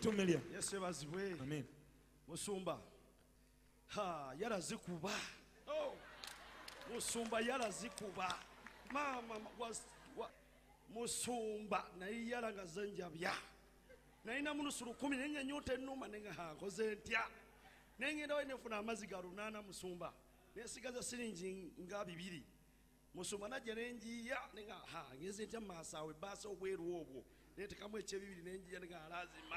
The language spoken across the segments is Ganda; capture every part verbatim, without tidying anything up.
two million. Yes, bazibwe. Amen. Musumba. Ha, yala zikuba. Oh. Musumba yala zikuba. Mama was Musumba na yala ngazanjabya. Na ina munusuru kumi nenga nyote numa nenga ha kozentia. Nenga ndo enefuna amazi garunana Musumba. Nesigaza siringi nga bibiri. Musumba na jerenji ya nenga ha ngeze ntya masawe baso bweru obwo. Nete kamwe che bibiri nenji ya nenga lazima.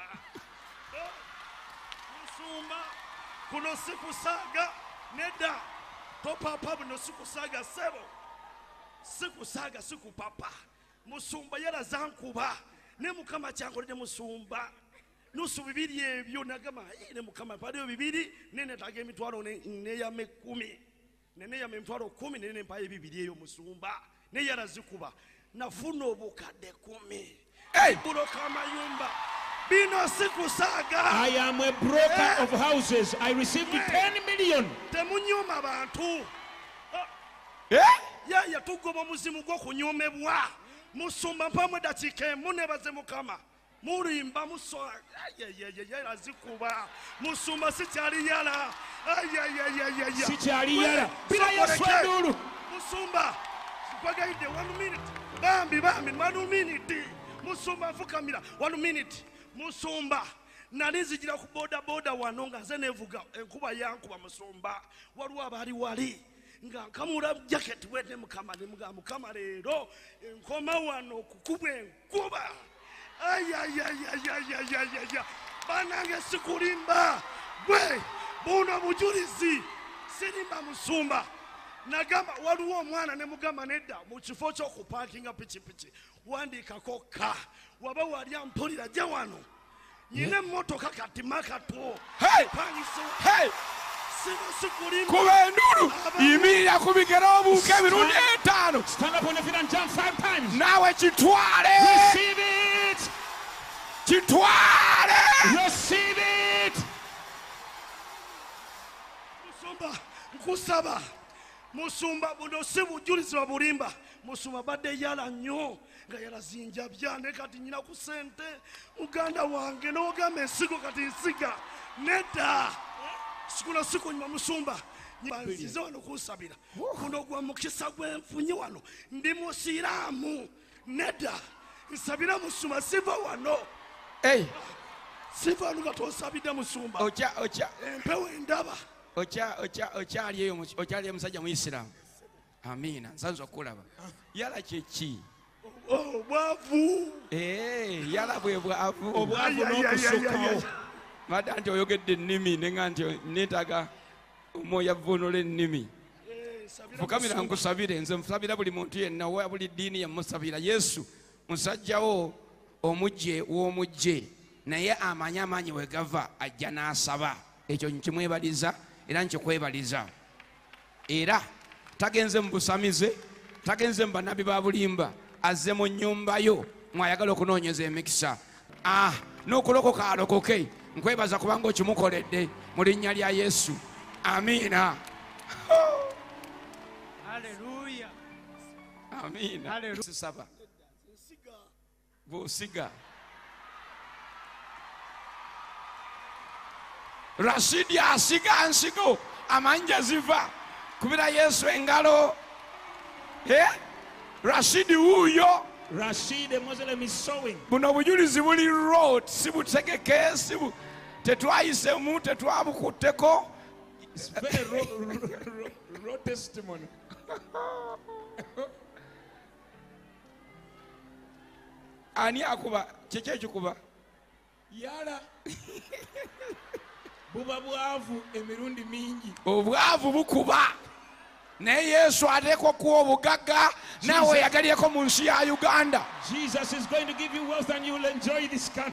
Musumba kuno siku saga neda topa papa no siku saga sebo. Siku saga siku papa. Musumba yala zankuba. Ne mukama chango ne Musumba. Nusu bibiri ebyo nagama ne mukama pade bibiri nene tage emitwalo ne ya mekumi. Nene ya mitwalo kumi nene mpaye bibiri eyo Musumba. Ne yala zikuba. Nafuna obukade kumi. Hey! Bulo kama yumba. Bino siku saga. I am a broker hey. of houses. I received hey. ten million. Temunyuma bantu. Eh? Ya ya tugoba muzimu gwo kunyomebwa. Musumba mpamwe dakike munebaze mukama. Murimba muso ya ya ya ya azikuba. Musumba sityali yala. Ay ya ya ya ya ya. Sityali yala. Bila yaswadulu. Musumba. Kwagaide one minute. Bambi bambi one minute. Musumba fukamira one minute. Musumba nalizigira ku boda boda wanonga zenevuga enkuba yankuba Musumba waliwo abali wali nga kamura jacket wete mukama ne muga mukama lero enkoma wano kukubwa enkuba ayayayayayayaya banange sikulimba bwe buno bujulizi sirimba Musumba nagamba waliwo omwana ne mugamba nedda mu kifo ky'okuparkinga pichipichi wandikako ka waba wali ampulira gye wano nyine motoka kati makato hey hey kuba endulu yimirira ku bigero obuuka emirundi etaano. Stand up on your feet and jump five times. Naawe kitwale. Receive it. Kitwale. Receive it. Musumba nkusaba Musumba buno si bujulizi wa bulimba. Musumba badde yala nnyo nga yala zinja byane kati nyina ku sente muganda wange n'ogamba ensigo kati nsiga nedda sikula siku nyuma Musumba nzize wano kusabira kuno gwa mukisa gwenfunyi wano ndi musiraamu nedda nsabira Musumba siva wano hey siva wano katosabidde Musumba ocha ocha empewo endaba ocha ocha ocha aliyo ocha aliyo musajja mu Islam. Amina nsanzo kulaba yala chechi oh bwavu eh yala bwe bwavu obwavu n'okusukawo mada nti oyogedde ennimi nenga nti netaga omoya vunula ennimi fukamira nkusabire nze musabira buli muntu yenna wa buli ddiini yamusabira Yesu musajjawo omujje w'omujje naye amanyi amaanyi we gava ajja n'asaba ekyo nkimwebaliza era nkikwebaliza era tagenze mu busamize tagenze mu banabi ba bulimba azze mu nnyumba yo mwayagala okunoonyeza emikisa ah n'okulokoka alokoke nkwebaza kubanga okimukoledde mu linnya lya Yesu. Amina. Haleluya. Amina. Haleluya. Saba bw'osiga Rashidi asiga nsigo amanja ziva kubira Yesu engalo eh Rashidi huyo Rashid, a Muslim, is sowing. buno bujulizi buli road sibutegeke sibu tetwayisemu tetwabukutteko. It's very raw, raw, raw, raw testimony. Ani akuba kiki ekikuba Yala. Buba bwavu emirundi mingi. Obwavu bukuba naye Yesu ateekwa kuwa obugagga naawe yagalyeko mu nsi ya Uganda. Jesus is going to give you wealth and you will enjoy this country.